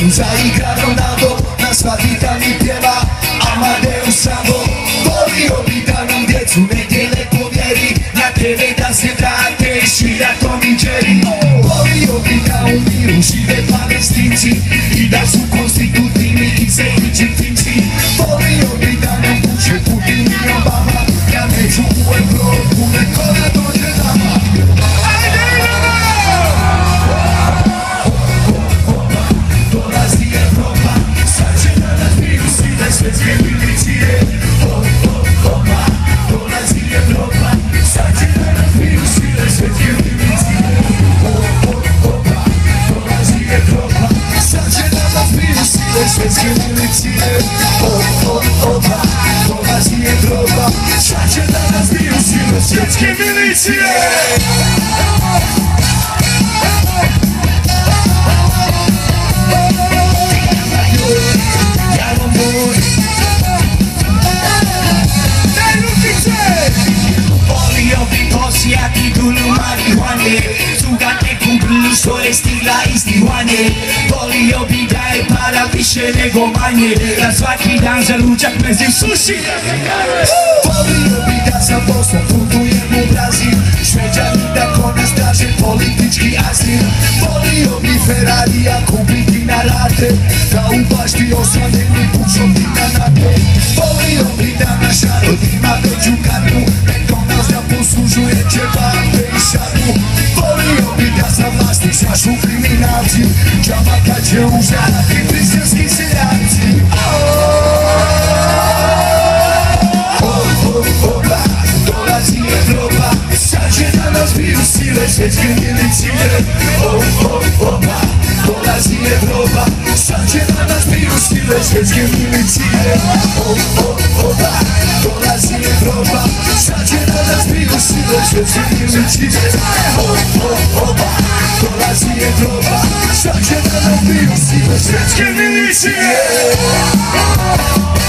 zaigra Ronaldo, na svaki dan mi pjeva Amadeus Sambo. Volio bi da nam djecu nedjele povjeri, na TV da se vrate i svira Tom i Jerry. Volio bi da u miru žive Palestinci i da su konstitutivni i zemljići Finci. Volio bi da nam puše Putin i Obama, ja neću u Evropu, neko da dođe nama. Dolazi Evropa, sad će da nas biju sile svjetske milicije. Dolazi Evropa, sad će da nas biju sile svjetske milicije. Dolazi Evropa, sad će da nas biju sile svjetske milicije. Dolazi Evropa, sad će da nas biju sile svjetske milicije. Osijati dulu marihuane, cugate kupuju svoje stila iz Tijuane. Volio bi da je para više nego manje, da svaki dan za ručak mezim suši. Volio bi da za poslom putujem u Brazil, Šveđani da ko nas traže politički azil. Volio bi Ferrarija kupiti na rate, da u bašti osvanjeni pučom ti na nate. Volio bi da naš narod ima veću kartu, McDonald's da poslužuje čevape i šarmu. Volio bi da za vlasti šašu kriminalci, džaba kad će užarati briselski seljaci. Dolazi Evropa, sad će da nas biju sile svjetske milicije. Dolazi Evropa, sad će da nas biju sile svjetske milicije. Dolazi Evropa, sad će da nas biju sile svjetske milicije. Dolazi Evropa, sad će da nas biju sile svjetske milicije.